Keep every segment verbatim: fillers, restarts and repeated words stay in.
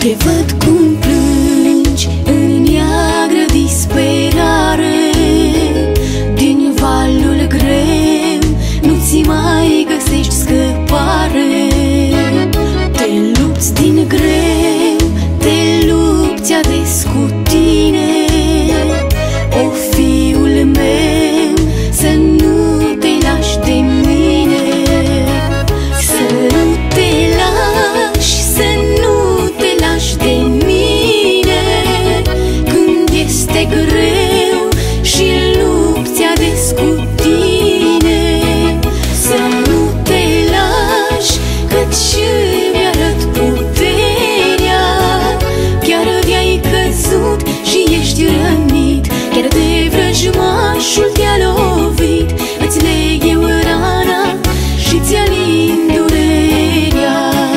Te văd cum plângi în neagră disperare, din valul greu nu-ți mai găsești scăpare. Te lupți din greu, te lupți ades cu tine. O, fiul meu, să nu te lași de mine, să nu te lași, să nu te lași de mine. Când este greu și lupți ades cu tine, să nu te lași, căci îmi arăt puterea. Chiar de-ai căzut și ești rănit, chiar de vrăjmașul te-a lovit, îți leg eu rana și ți-alin durerea.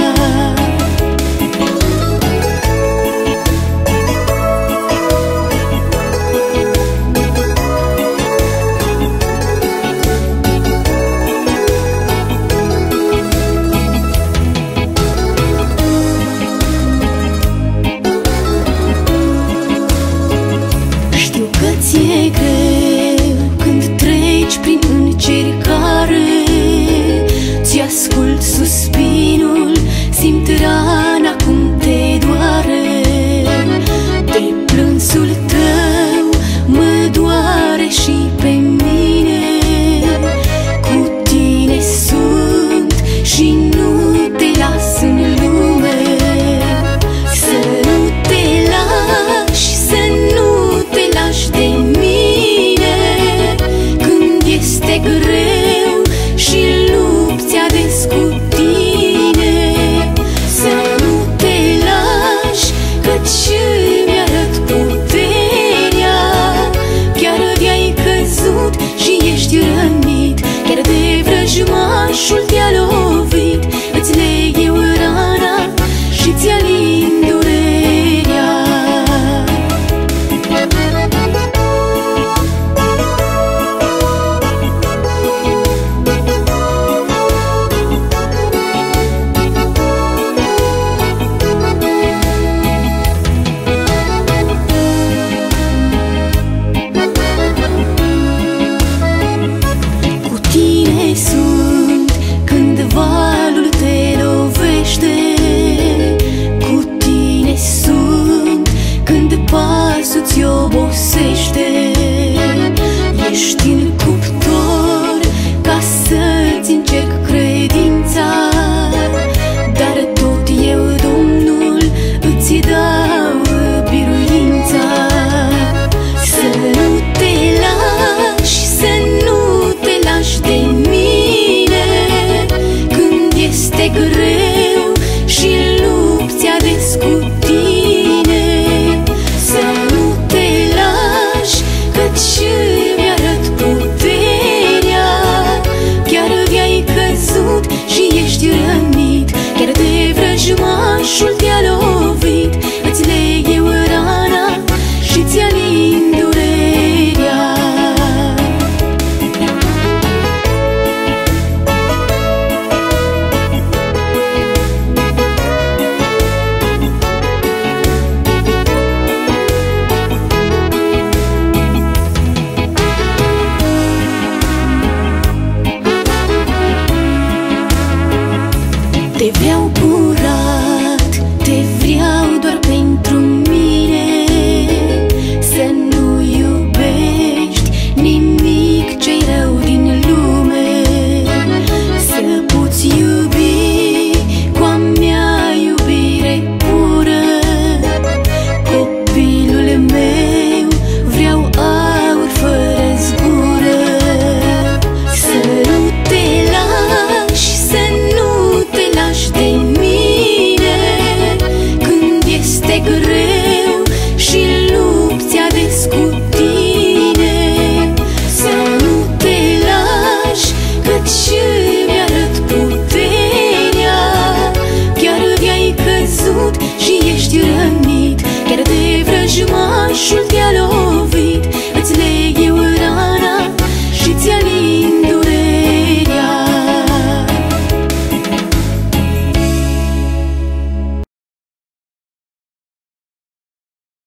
Știu că ți-e greu când treci prin încercare, ți-ascult suspinul, simt rana cum te doare. De plânsul tău mă doare și pe mine, cu tine sunt și nu te las în lume. Să nu te lași, să nu te lași de mine. Când este greu și lupți ades cu tine, să nu te lași, căci îmi arăt puterea. Chiar de-ai căzut și ești rănit, chiar de vrăjmașul te-a lovit, îți leg eu rana și ți-alin durerea. Cu tine sunt când valul te lovește, cu tine sunt când pasul ți obosește. Ești în cuptor ca să-ți încerc credința, dar tot eu, Domnul, îți dau biruința. Să nu te lași, să nu te lași de mine. Când este greu și lupți ades cu tine, să nu te lași, căci îmi arăt puterea. Chiar de-ai căzut și ești rănit, chiar de vrăjmașul te-a lovit, îți leg eu rana și ți-alin durerea. Te vreau